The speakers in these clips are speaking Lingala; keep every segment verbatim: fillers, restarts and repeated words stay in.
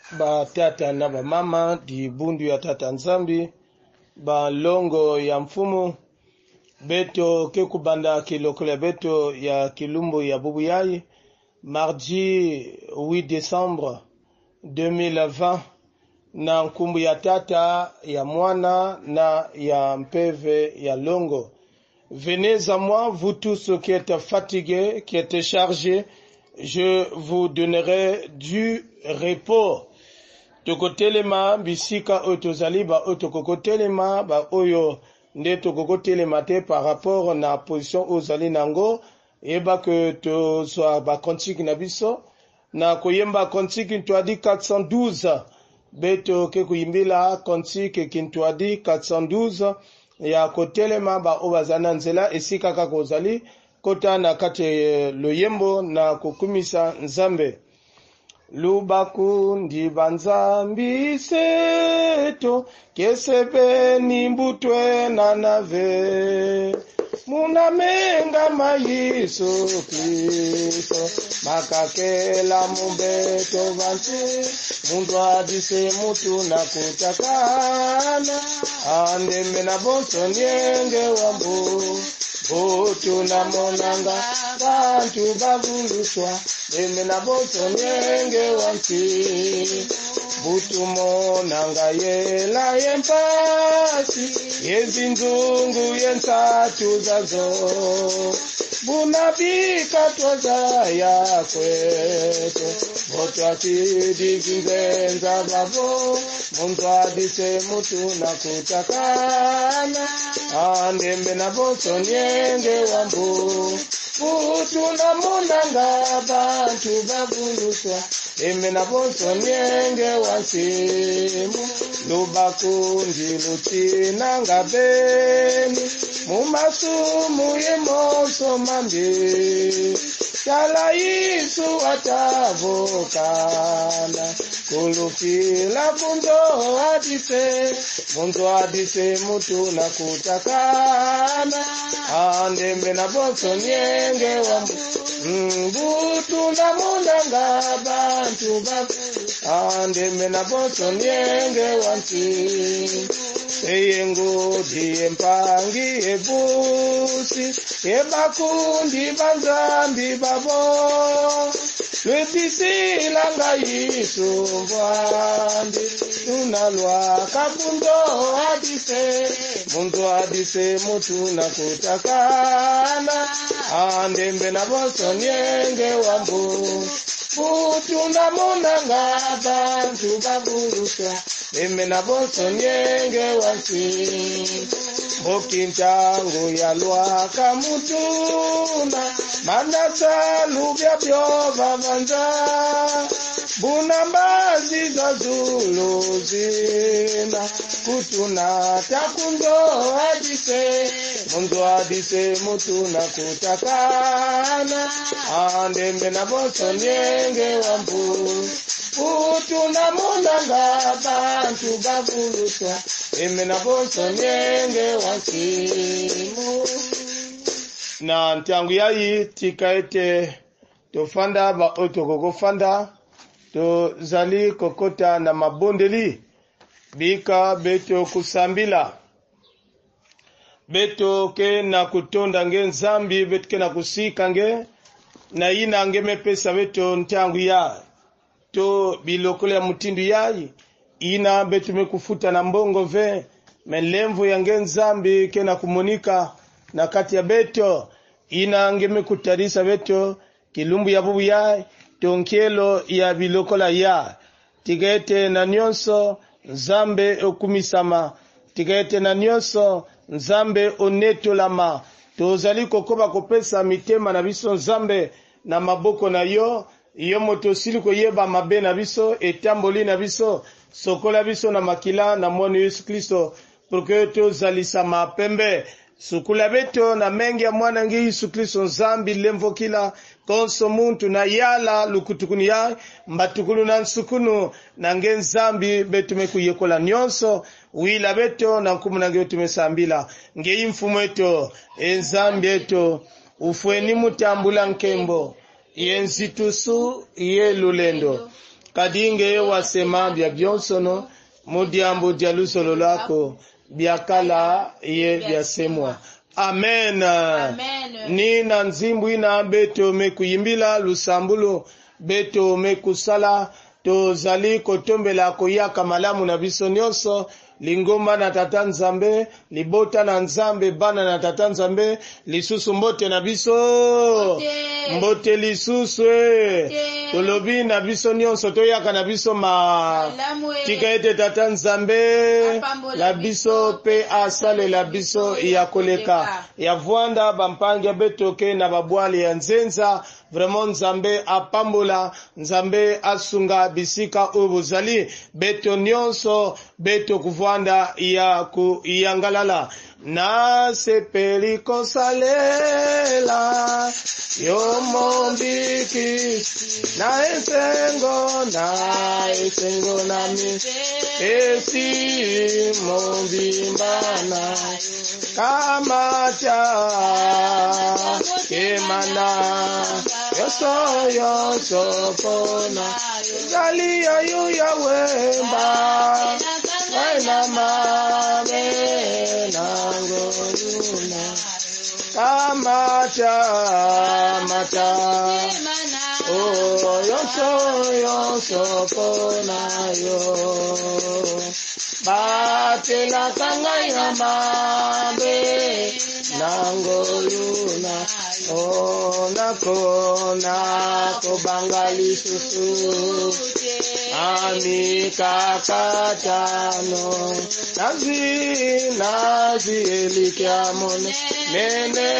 ba tata na ba mama di bundu ya tata nzambi ba longo ya mfumu beto ke kubanda kilokole beto ya kilumbu ya bubu yai mardi huit décembre deux mille vingt na nkumbu ya tata ya mwana na ya mpeve ya longo. Venez à moi, vous tous qui êtes fatigués, qui êtes chargés, je vous donnerai du repos. Tokotelema bisika otozali ba otokotelema ba oyo nde tokotelema te par rapport na position ozali nango eba que to so ba kontik na biso na koyemba kontik ntwadi quatre cent douze beto ke kuyimbila kontik kintwadi quatre cent douze ya kotelema ba obazana nzela esika kaka ozali kota na kate loyembo na kukumisa nzambe. Lubaku ndibanzambi seto kesebe nimbutwe na nave munamenga mayiso Kristo makakela mubeto bantu mundu adise mutu na kutakana andembe na bonso nyenge wambu Botu na monanga bantu baguluswa deme na boto nyenge wanti Butu monanga yela yempasi yezinzungu yensatu zazo Bunabika twaza ya kweto Botu atidi kinzenza babo Muntu adise mutu na kutakana Andembe na boto nyenge wambu Butu na monanga bantu baguluswa Eme na boto nyenge wansimu Lubaku ndiluti nanga beni Mumasumu yemoso mambi Chala Yesu atavokana Kulufila kundo adise Mundo adise mutu na kutakana Andembe na boso nyenge wambu Mbutu na munanga bantu babu Andembe na boso nyenge wanti Eyengo diye mpangi ebusi Ebakundi banzambi babo Lwebisi langa Yesu mwandi Tunalwa kabundo adise Mundo adise mutu na kutakana Andembe na boso nyenge wambu Butu na monanga bantu baguluswa Eme na boso nyenge wansi Bokintangu ya lwa kamutuna Mandasa lubya byo babanza Bunambazi za zulu zina Kutuna takundo adise Mundu adise mutu na kutakana Andembe na boso nyenge wambu Butu na monanga bantu baguluswa Eme na boso nyenge wansimu Na ntiangu yayi tikaete tofanda ba otokoko fanda to zali kokota na mabondeli bika beto kusambila beto ke na kutonda nge nzambi beto ke na kusika nge na ina nge mepesa beto ntiangu ya to bilokole ya mutindu yayi ina beto mekufuta na mbongo ve melemvu ya nge nzambi ke na kumonika na kati ya beto ina nge mekutarisa beto kilumbu ya bubu ya tonkielo ya bilokola ya tigete na nyonso nzambe okumisama tigete na nyonso nzambe onetolama tozali kokoba kopesa mitema na biso nzambe na maboko na yo yo moto sili koyeba mabe na biso etamboli na biso sokola biso na makila na mwana Yesu Kristo porque tozalisama pembe sukula beto na mengi ya mwana nge Yesu Kristo nzambi lemvokila konso muntu na yala lukutukuni ya mbatukulu na nsukunu na nge nzambi betu mekuyekola nyonso wila beto na nkumu na nge tumesambila nge imfumu eto enzambi eto ufweni mutambula nkembo yenzitusu ye lulendo kadinge wasema bya byonsono mudiambo dia lusolo lako byakala ye byasemwa. Amen. Amen. Nina nzimbu ina beto mekuyimbila lusambulo beto mekusala tozali kotombela koyaka malamu na biso nyonso lingomba na tata nzambe libota na nzambe bana na tata nzambe lisusu mbote na biso Mbote, mbote lisusu tolobi na biso nyonso toyaka na biso ma tika ete tata nzambe la biso pe asale la biso ya koleka ya vwanda bampange betoke na babwali ya nzenza. Vraiment nzambe apambola nzambe asunga bisika ubuzali beto nyonso beto kuvwanda ya ku yangalala na sepeli kosalela yo mombiki na esengo na esengo na mi esi mombimbana kamacha kemana yoso yoso pona gali ayu ya wemba waina mame nangoruna kamacha mata oh yoso yoso pona yo batela kangaya mabe nangoruna oh nako nako bangali susu ami kakatano nazi nazi elikiamone nene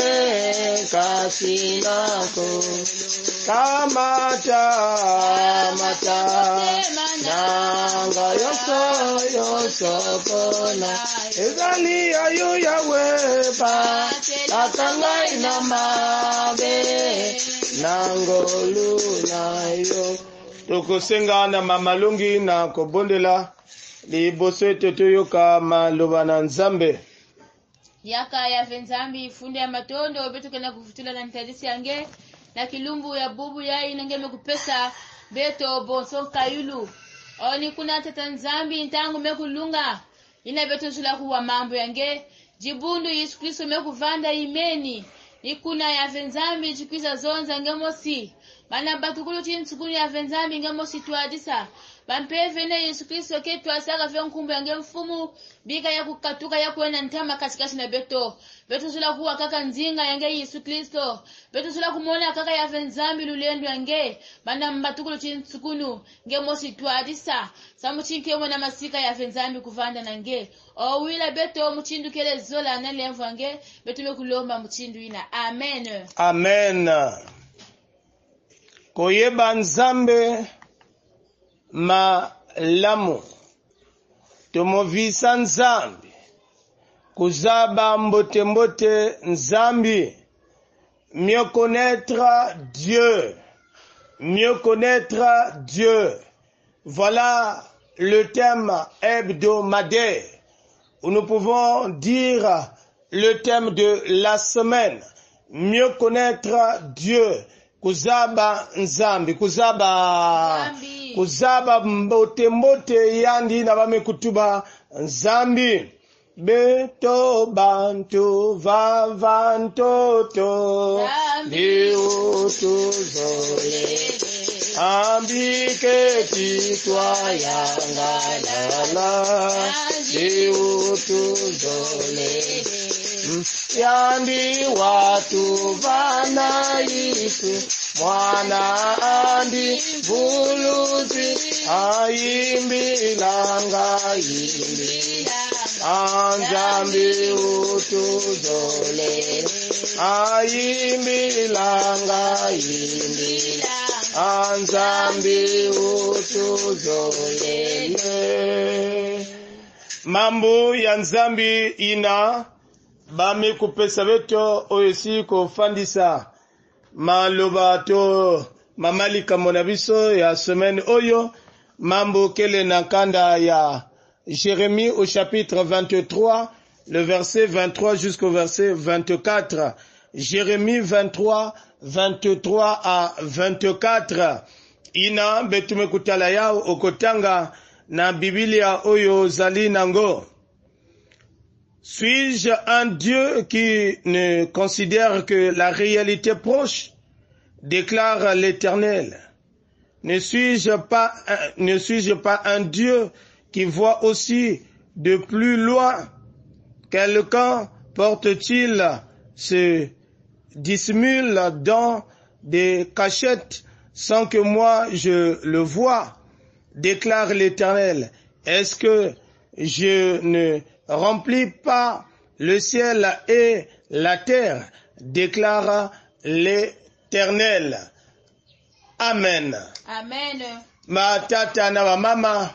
kasinako kamata mata nanga yoso yoso kona ezali ayu yaweba akanga ina mabe nangolu nayo tokosenga na mamalungi na kobondela liboso toyoka maloba na nzambe yaka ya venzambi funde ya matondo beto kena kufutula na ntadisi yange na kilumbu ya bubu ya inangeme kupesa beto bonso kayulu oni kuna tata nzambi ntangu mekulunga ina beto zula kuwa mambo yange jibundu Yesu Kristo mekuvanda imeni ikuna ya venzambi chikwiza zonza ngemosi bana batukulu chinsukuni ya venzambi ngemosi tuadisa bampeve na Yesu Kristo ketu asaka vya nkumbu yange mfumu bika ya kukatuka ya kuena ntama katikati na beto beto zula kuwa kaka nzinga yange Yesu Kristo beto zula kumona kaka ya venzambi lulendo yange bana mbatukulu chinsukunu ngemosi tuadisa samu chinkemo na masika ya venzambi kuvanda nange o wila beto muchindu kele zola analemvu yange beto mekulomba muchindu ina. Amen. Amen. Koyeba nzambe malamu tomovisa nzambi kuzaba mbote mbote nzambi mieux connaître Dieu mieux connaître Dieu voilà le thème hebdomadaire où nous pouvons dire le thème de la semaine mieux connaître Dieu kuzaba nzambi kuzaba Nzambi. kuzaba mbote mbote yandi na bame kutuba nzambi beto bantu vavantoto Nzambi. diutuzole ambike titwa yangalala diutuzole yandi watu vanaitu mwana andi buluzi aimbilanga imbi anzambi utuzole aimbilanga imbi anzambi utuzolele mambo ya nzambi ina bame kupesa beto oyesi kofandisa maloba to mamalika monabiso ya semaine oyo mambo kele na kanda ya Jérémie au chapitre vingt-trois le verset vingt-trois jusqu'au verset vingt-quatre. Jérémie vingt-trois vingt-trois à vingt-quatre. ina betume kutala yao okotanga na Biblia oyo zali nango. Suis-je un Dieu qui ne considère que la réalité proche? Déclare l'Éternel. Ne suis-je pas, ne suis-je pas un Dieu qui voit aussi de plus loin? Quelqu'un porte-t-il se dissimule dans des cachettes sans que moi je le voie? Déclare l'Éternel. Est-ce que je ne remplis pas le ciel et la terre? Déclare l'Éternel. Amen. Amen. Ma tata na mama,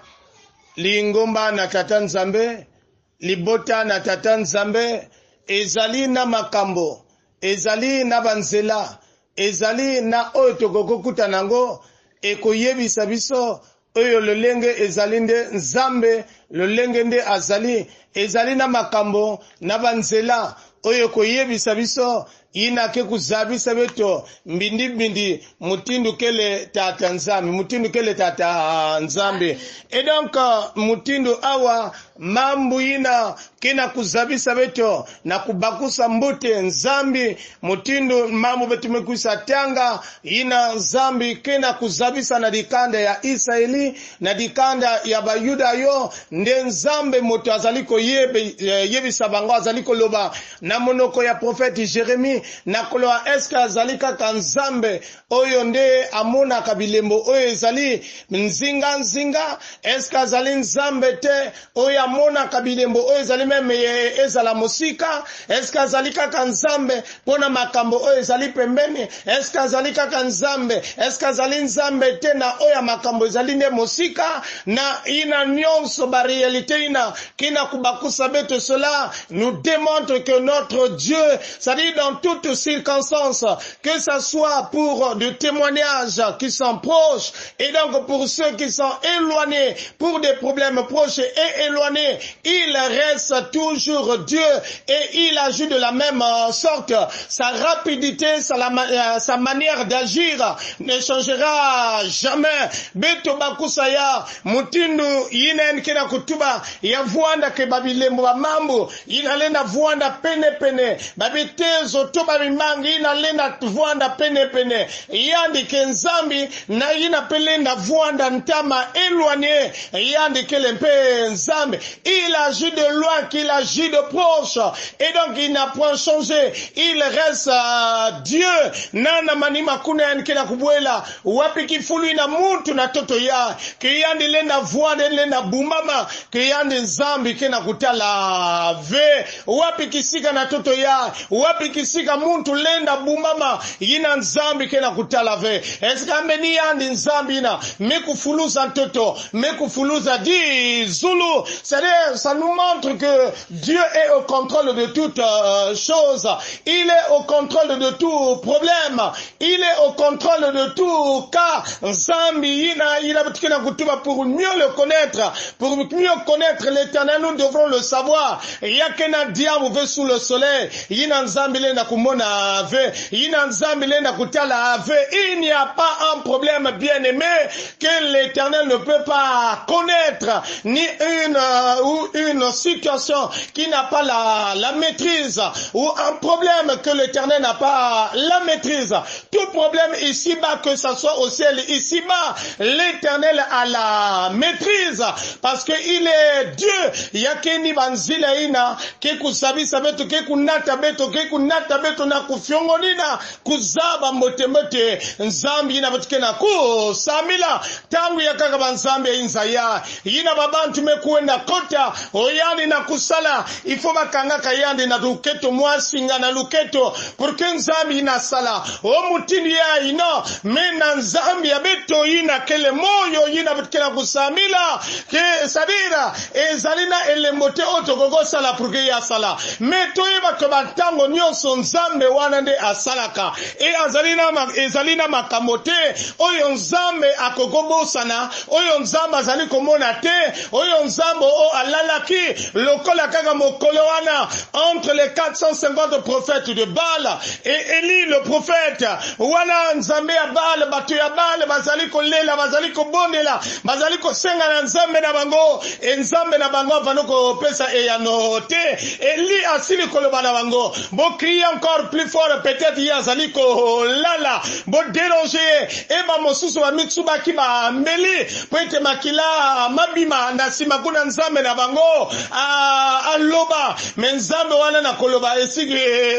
lingomba na tata nzambe, libota na tata nzambe, ezali na makambo, ezali na banzela, ezali na oyo tokokuta nango, ekoyebisa biso oyo lolenge ezali nde nzambe, lolenge nde azali, ezali na makambo na banzela oyo koyebisa biso ina ke kuzabisa beto mbindi mbindi mutindu kele tata nzambe, mutindu kele tata nzambe. Et donc mutindu awa mambu ina kena kuzabisa beto na kubakusa mbute nzambi, mutindu mambu betu mekuisa tanga ina nzambi kena kuzabisa na dikanda ya Israeli na dikanda ya bayuda yo nde nzambe moto azaliko yebe yebisa bango azaliko loba na monoko ya profeti Jeremie na koloa eska azalika kanzambe oyo nde amona kabilembo oyo ezali nzinga nzinga eska azali nzambe te oyo amona kabilembo oyo ezali meme ezala musika eska azalika kanzambe pona makambo oyo ezali pembeni eska azalika kanzambe eska azali nzambe te na oyo makambo ezali nde musika na ina nyonso ba réalité ina kina kubakusa beto. Cela nous démontre que notre Dieu, c'est-à-dire dans toutes circonstances, que ce soit pour des témoignages qui sont proches et donc pour ceux qui sont éloignés, pour des problèmes proches et éloignés, il reste toujours Dieu et il agit de la même sorte. Sa rapidité, sa, la, sa manière d'agir ne changera jamais. Beto bakusaya mutindu yinen kina kutuba ya vuanda ke babilembo ba mambo inalenda vuanda pene pene babitezo to babimangi inalenda vuanda pene pene yandi kenzambi na ina pelenda vuanda ntama éloigné yandi kelempe nzambe. Il agit de loin qu'il agit de proche et donc il n'a point changé, il reste uh, Dieu. Nana manima kuna nkena kubwela wapi kifulu ina muntu na toto ya kiyandi lenda vuanda lenda bumama kiyandi nzambi kena kutala ve wapi kisika na toto ya wapi kisika muntu lenda bumama yina nzambi kena kutala ve eska mbeni yandi nzambi na mekufuluza toto mekufuluza di zulu. C'est-à-dire ça nous montre que Dieu est au contrôle de toutes euh, choses, il est au contrôle de tout problème, il est au contrôle de tout cas. Nzambi yina yina kena kutuma pour mieux le connaître, pour mieux connaître l'Éternel nous devrons le savoir. Yakena diamu ve sous le soleil yina nzambi lenda kumona ve yina nzambi lenda kutala ve. Il n'y a pas un problème bien aimé que l'Éternel ne peut pas connaître, ni une euh, ou une situation qui n'a pas la, la maîtrise, ou un problème que l'Éternel n'a pas la maîtrise. Tout problème ici-bas, que ça soit au ciel ici-bas, l'Éternel a la maîtrise parce que il est Dieu. Yakeni banzila ina ke kusabisa beto ke kunata beto ke kunata beto na kufyongonina kuzaba mote mote nzambi ina beto na ku samila tangu yakaka banzambi inzaya ina babantu mekuenda kota oyani na kusala ifo bakanga kayandi na luketo mwasinga na luketo porque nzambi ina sala o mutini ya ina mena nzambi ya beto ina kele moyo ina beto na kusamila ke sabira ezalina elemote otogogo sala porque ya sala meto iba kobantango nyonso nzambe wana nde asalaka e azalina ma, ezalina makamote oyo nzambe akokobosana oyo nzambe azali komona te oyo nzambe o alalaki lokola kaka mokolo wana entre les quatre cent cinquante prophètes de Baal et Élie le prophète wana nzambe ya Baal bato ya Baal bazali kolela bazali kobondela bazali kosenga na nzambe na bango e nzambe na bango avano kopesa eyano te Élie asili koloba na bango bo crier encore plus fort peut-être ya azali kolala bo déranger e ba mosusu ba mitsuba ki ba mbeli po ete makila mabima na sima kuna nzambe na bango a aloba me nzambe wana na koloba esigi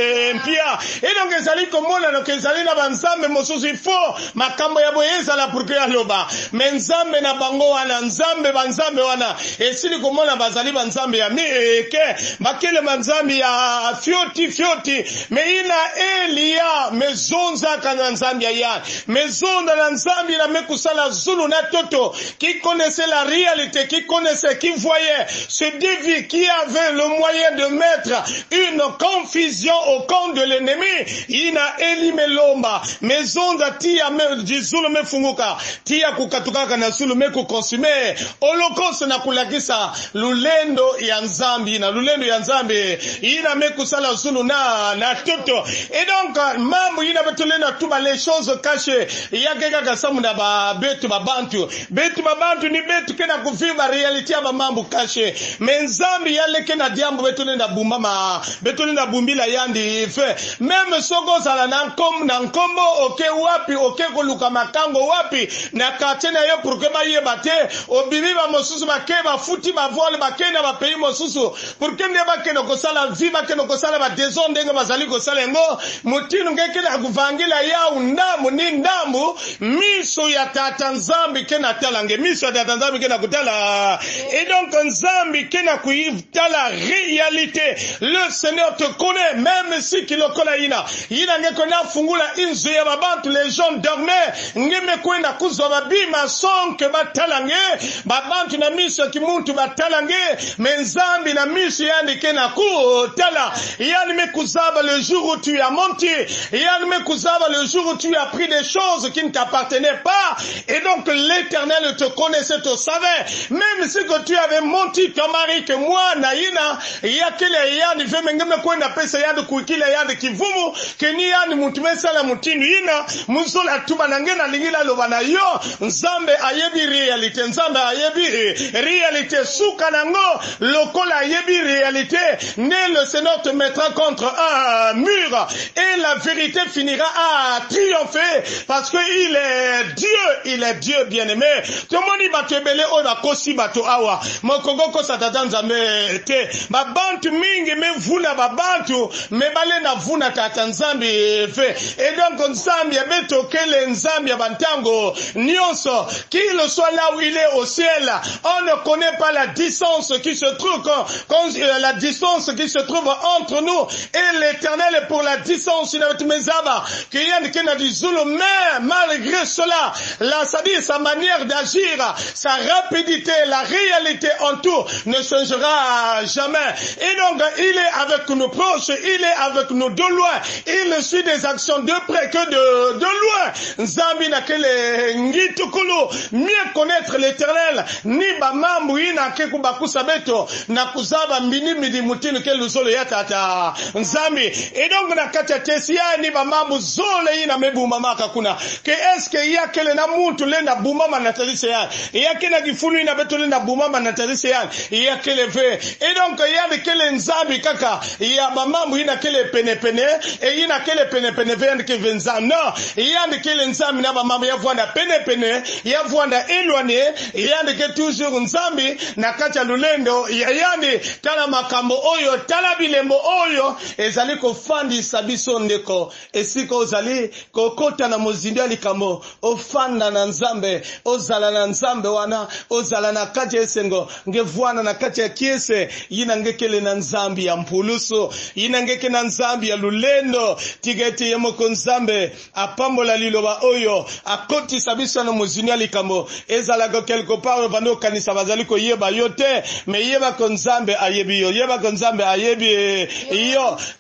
mpia e donc ezali komona no kezali na banzambe mosusu ifo makambo ya boye ezala pour que aloba me nzambe na bango wana nzambe banzambe wana esili komona bazali banzambe ya meke bakele banzambe ya fioti fioti me ina Elia mezonza kana nzambe ya mezonda na nzambe na mekusala zulu na toto qui connaissait la réalité qui connaissait qui voyait ce dévi qui avait le moyen de mettre une confusion au camp de l'ennemi ina Eli melomba mezonda tia me jizulu mefunguka tia kukatuka na zulu meku consumer holocauste na kulakisa lulendo ya nzambi na lulendo ya nzambe ina mekusala zulu na na toto et donc mambo ina betolena tuba les choses cachées yake kaka samu na ba betu ba bantu betu ba bantu ni betu kena kuviva reality ya mambo caché menzambi yale kena diambo betolena bumbama betolena bumbila yandi fe même soko sala na nkom na nkombo oke wapi oke koluka makango wapi na katena yo pour que ba yeba te obibi ba mosusu ba ke ba futi ba voile ba ke na ba pays mosusu pour que ne ba ke no kosala viva ke no kosala ba désordre nga bazali kosala ngo mutinu ngeke na kuvangila ya undamu ni ndamu miso ya tata nzambi kena talange miso ya tata nzambi kena kutala et donc nzambi kena kuitala réalité le Seigneur te connaît même si kilokola ina ina ngeko na fungula inzo ya babantu les gens dormaient ngeme kwenda kuzwa babima sonke batalange babantu na miso kimuntu batalange menzambi na miso yani kena kutala yani mekuzaba le jour où tu as menti yani mekuzaba le jour où tu as pris des choses qui ne t'appartenaient pas et donc l'Éternel te connaissait, te savait même si que tu avais menti ton mari que moi naina yakile yani veme ngeme kwenda pesa yandi kuikile yandi kivumu keni yani mutume sala mutinu ina muzola tuba nangena lingila lobana yo nzambe ayebi réalité nzambe ayebi réalité suka nango lokola ayebi réalité ne le Seigneur te mettra contre un mur et la vérité finira à triompher parce que il est Dieu il est Dieu bien-aimé tomoni batebele oba kosi bato awa mokongo ko satata nzambe te babantu mingi me vuna babantu me bale na vuna tata nzambe fe et donc nzambe beto kele nzambe bantango nyonso qu'il soit là où il est au ciel on ne connaît pas la distance qui se trouve quand, quand euh, la distance qui se trouve entre nous et l'Éternel pour la distance il a mezaba que yann kena du zulu mais malgré cela là ça dit sa manière d'agir sa rapidité la réalité en tout ne changera jamais et donc il est avec nous proches il est avec nous de loin il suit des actions de près que de, de loin nzambi na kele ngitukulu mieux connaître l'Éternel ni ba mambu ina keku bakusa beto na kuzaba mbini midi mutinu ke luzolo ya tata nzambi et donc na kata tesia ni ba mambu zole ina mebuma maka kuna ke eske ya kele na muntu lenda bumama na tadise ya ya kena gifulu ina beto lenda bumama na tadise ya ya kele ve et donc ya de kele nzambi kaka ya ba mambu ina kele pene pene et ina kele pene pene ve ke venza non ya de kele nzambi na ba mambu ya vwanda pene pene ya vwanda elwane ya de ke toujours nzambi na kata lulendo ya yani tala makambo oyo tala bilembo oyo ezali ko fandi sabiso ndeko esiko ozali kokota na mozindi ya likambo ofanda na nzambe ozala na nzambe wana ozala na kati esengo ngevwana na kati ya kiese yina ngekele na nzambi ya mpuluso yina ngeke na nzambi ya lulendo tigeti yemoko nzambe apambola liloba oyo akoti sabiso na mozindi ya likambo ezala ko quelque part bando kanisa bazali ko yeba yote me yeba ko nzambe ayebi yo yeba ko nzambe ayebi yo kala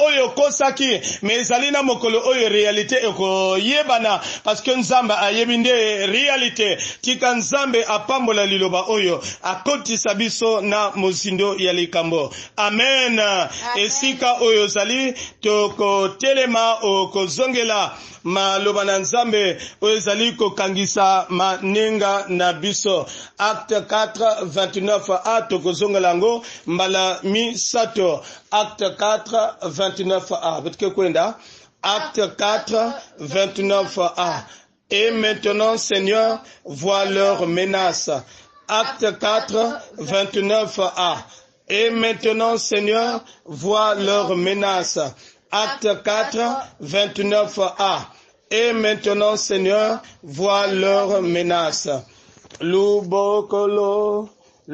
oyo kosaki mezalina mokolo oyo réalité eko yebana parce que nzambe ayebinde réalité tika nzambe apambola liloba oyo akotisa biso na mozindo ya likambo. Amen. Esika oyo zali toko telema okozongela maloba na nzambe oyo zali kokangisa manenga na biso. Acte quatre vingt-neuf a tokozongela ngo mbala misato. Acte quatre vingt-neuf a betike kwenda Acte quatre vingt-neuf a. Et maintenant, Seigneur, vois leurs menaces. Acte quatre vingt-neuf a. Et maintenant, Seigneur, vois leurs menaces. Acte quatre vingt-neuf a. Et maintenant, Seigneur, vois leurs menaces. Lubokolo,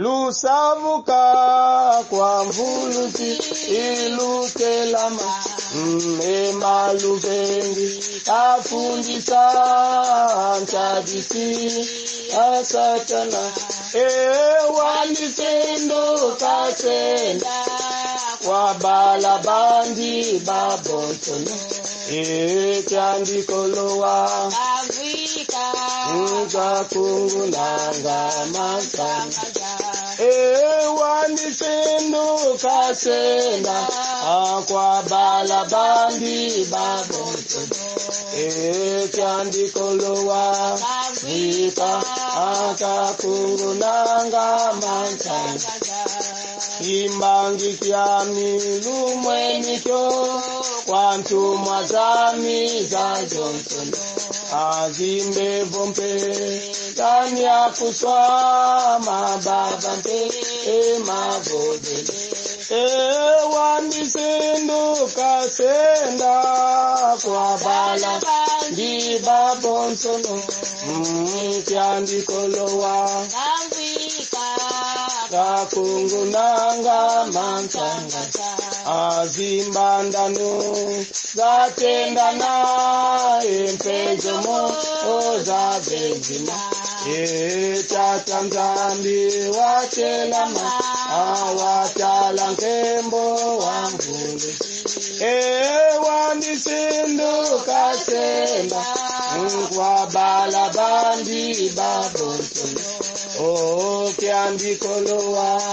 lusavuka kwa mvuluti ilukelama ema lubengi afundisa ntadisi asatana ewanisendo kasenda wabala bandi babontono ekyandikolowa Afrika nzakungulanga masanga ewanisendo kasenda akwabala bandi babontono ekyandikolowa Afrika akakungulanga masanga imbangi kyami lumwenikyo kwantumwa zami za Johnson azimbe vompe tani akuswa mababa mpe emavode ewanisendo kasenda kwa bala ndi babonsono mkyandikolowa kakungunanga mansanga azimbandano zatendana empezomo ozabenzima etatanzambi watelama awatala nkembo wamvulu ewandisendo kasenda nkwabala bandi babontono okyandikolowa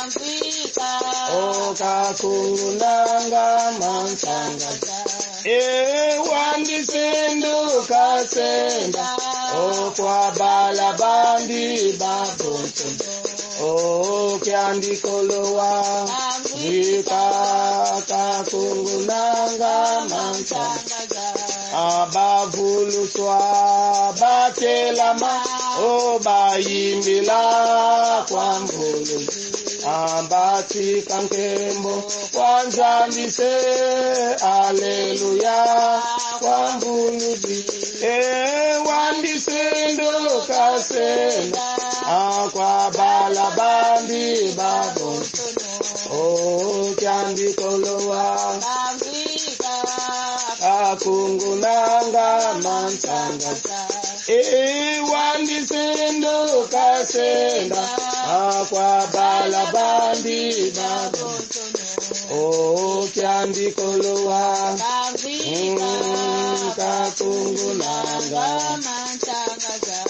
okakungulanga mansanga ewandisendo kasenda okwabala bandi babontono okyandikolowa ikakakungulanga mansanga abavuluswa batelama obayimbila kwa mvulu abatika nkembo wanzambise aleluya kwa mvuluzi ewandisendo kasenda akwabala bandi babontono okyandikolowa akungulanga mansanga ewandisendo kasenda akwabala bandi babontono okyandikolowa kakungulanga mansanga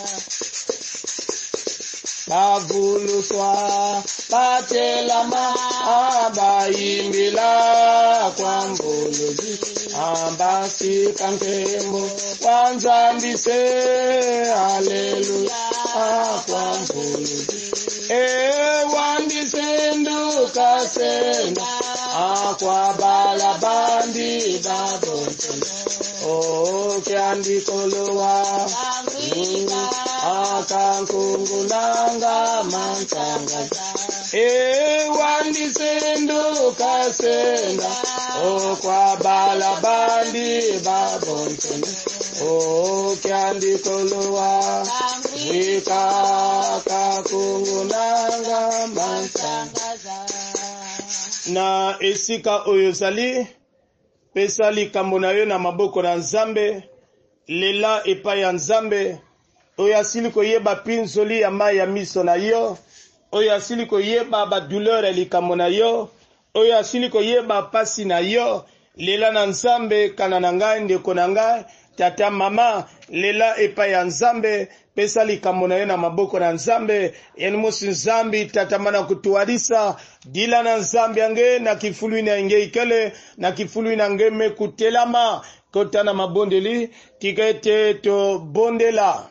bavuluswa batelama abayimbila kwa mvuluzi ambasika nkembo wanzambise aleluya kwa mvuluzi ewandisendo kasenda akwabala bandi babontono okyandikolowa akankungulanga mansanga ewandisendo kasenda okwabala bandi babontono okyandikolowa ikakakungulanga mansanga na esika oyo zali pesa likambo na yo na maboko na nzambe lela epai ya nzambe oyo asili koyeba pinzoli ya mai ya miso na yo oyo asili koyeba badouleur ya likambo na yo oyo asili koyeba pasi na yo lela na nzambe kana na ngai ndeko na ngai tata mama lela epai ya nzambe pesa likambo na yo na maboko na nzambe yani mosi nzambi tatamana kutualisa dila na nzambe yange na kifulu na nge ikele na kifulu na nge mekutelama kota na mabondeli tikete to bondela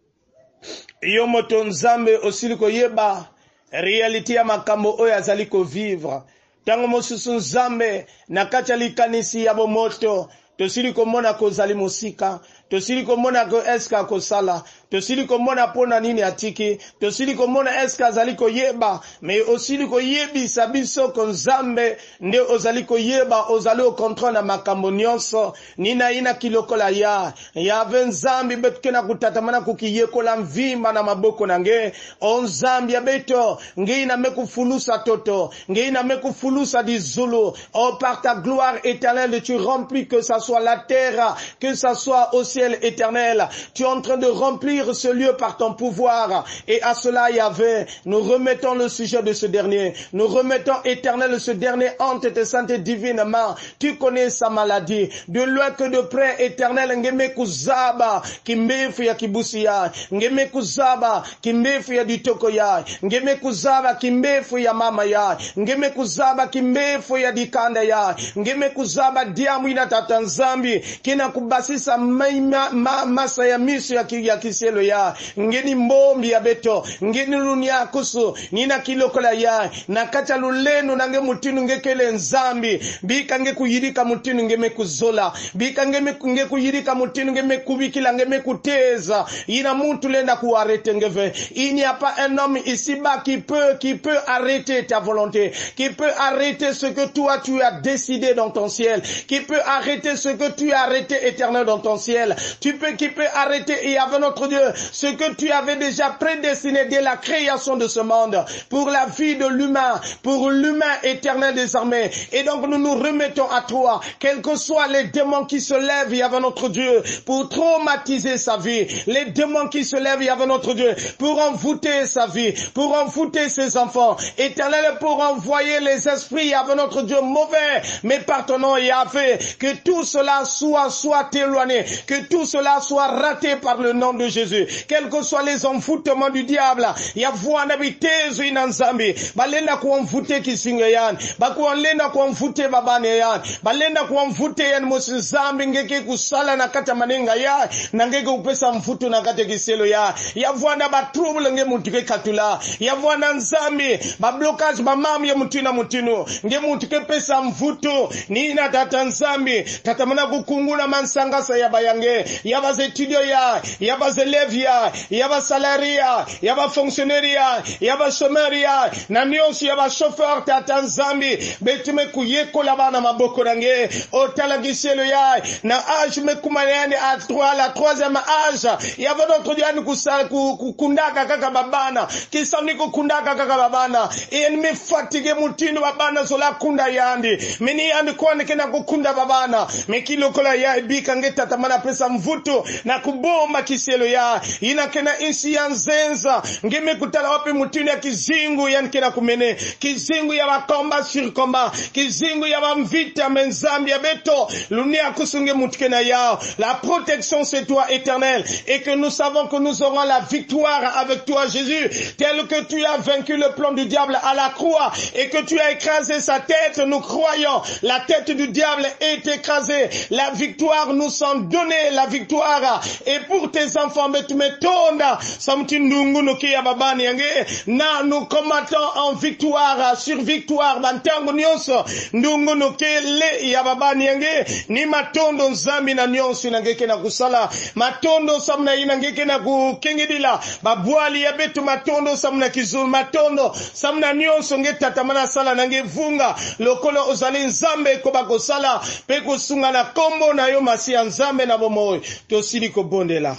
yo moto nzambe osili koyeba reality ya makambo oyo azali ko vivre tango mosusu nzambe na kati ya likanisi ya bomoto tosili komona kozali musika tosili komona ko eska kosala tosili komona pona nini atiki tosili komona eska azali koyeba me osili koyebisa biso ko nzambe nde ozali koyeba ozali o contrôle na makambo nyonso nina ina kilokola ya yave nzambi betuke na kutatamana kukiyekola mvimba na maboko na nge o nzambi ya beto nge ina mekufulusa toto nge ina mekufulusa dizulu oh par ta gloire éternelle tu remplis que ça soit la terre que ça soit au ciel éternel tu es en train de remplir ce lieu par ton pouvoir et à cela Yahvé nous remettons le sujet de ce dernier nous remettons éternel ce dernier entre tes saintes divines mains tu connais sa maladie de loin que de près éternel ngeme kuzaba kimbefu ya kibusi ya ngeme kuzaba kimbefu ya ditoko ya ngeme kuzaba kimbefu ya mama ya ngeme kuzaba kimbefu ya dikanda ya ngeme kuzaba diamu ina tatanzambi kina kubasisa maima ma, masa ya miso ya, ya kiselo ya ngeni mbombi ya beto ngeni lunia kusu nina kilokola ya na kacha luleno nange mutinu ngekele nzambi bika nge kuyirika mutinu ngeme kuzola bika ngeme nge kuyirika mutinu ngeme kubikila ngeme kuteza ina muntu lenda kuarete ngeve il n'y a pas un homme ici-bas qui peut qui peut arrêter ta volonté qui peut arrêter ce que toi tu as décidé dans ton ciel qui peut arrêter ce que tu as arrêté éternel dans ton ciel tu peux qui peut arrêter et avec notre Dieu ce que tu avais déjà prédestiné dès la création de ce monde pour la vie de l'humain pour l'humain éternel désormais et donc nous nous remettons à toi quels que soient les démons qui se lèvent avec notre Dieu pour traumatiser sa vie les démons qui se lèvent avec notre Dieu pour envoûter sa vie pour envoûter ses enfants éternel pour envoyer les esprits avec notre Dieu mauvais mais par ton nom Yahvé que tout cela soit soit éloigné que tout cela soit raté par le nom de Jésus quels que soient les envoûtements du diable yavwana bitezo ina nzambi balenda kuamvute kisinga yan bakuolenda kuamvute babane yan balenda kuamvute yan mosinzambi ngeke kusala na kata manenga ya na ngeke upesa mvuto na kata kiselo ya yavwana ba trouble nge mutike katula yavwana nzambi ba blockage ba mamu ya mutina mutino nge mutike pesa mvuto ni na tata nzambi tata mana kukungula mansanga sa yabayange yaba etudio ya yaba élèves ya yaba salaria yaba fonctionnaire ya yaba chômeur ya na nyonso yaba chauffeur tata nzambi betume kuyekola bana maboko nange otala giselo ya na âge mekumayani à trois la troisième âge yaba notre diani kusala kundaka kaka babana kisani kundaka kaka babana et me fatigué mutino babana sola kunda yandi mini yandi kwani kena kukunda babana mekilokola ya bika ngeta tamana pesa mvuto na kubomba kiselo ya ina kena insi ya nzenza ngeme kutala wapi mutino ya kizingu yani kena kumene kizingu ya bakomba sur combat kizingu ya bamvita menzambi ya beto lunia kusunge mutkena ya la protection c'est toi éternel et que nous savons que nous aurons la victoire avec toi Jésus tel que tu as vaincu le plan du diable à la croix et que tu as écrasé sa tête nous croyons la tête du diable est écrasée la victoire nous sont donnée la victoire et pour tes enfants mais tu metonda samtindungu nokia babani yange na nous combattons en victoire sur victoire bantango nyonso ndungu nokele ya babani yange ni matondo nzambi na nyonso nangeke na kusala matondo samna inangeke na kukengedila babwali ya betu matondo samna kizulu matondo samna nyonso ngetatamana sala nange vunga lokolo ozali nzambe ko bakosala pe kosunga na kombo na yo masi ya nzambe na bomoyo tosili kobondela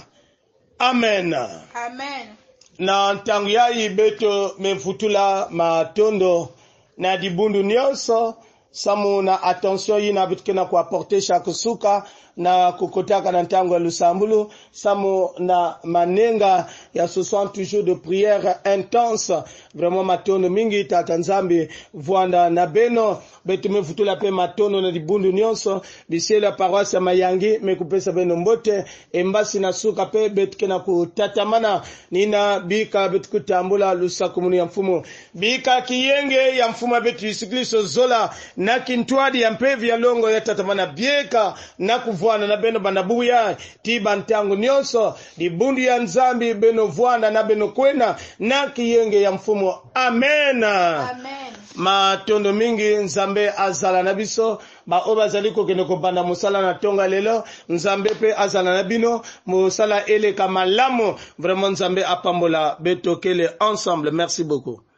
amen amen na ntangu ya ibeto mefutula matondo na dibundu nyonso samu na attention yina bitkena ku apporter chaque suka na kukotaka na ntango ya lusambulu samu na manenga ya soixante jours de prière intense vraiment matono mingi tata nzambi vuanda na beno betume futula pe matono na dibundu nyonso bisiela paroisse mayangi mekupesa beno mbote embasi na suka pe betkena kutatamana nina bika betkutambula lusakumuni ya mfumu bika kiyenge ya mfumu betu isikliso zola na kintwadi ya mpevi ya longo ya tatamana bieka na kuvuana na beno bandabuya ti bantangu nyonso dibundu ya nzambi beno vuana na beno kwena na kiyenge ya mfumu amen Amen. Matondo mingi nzambe azala na biso ba oba zaliko kene ko banda musala na tonga lelo nzambe pe azala na bino musala ele kamalamu vraiment nzambe apambola betokele ensemble. Merci beaucoup.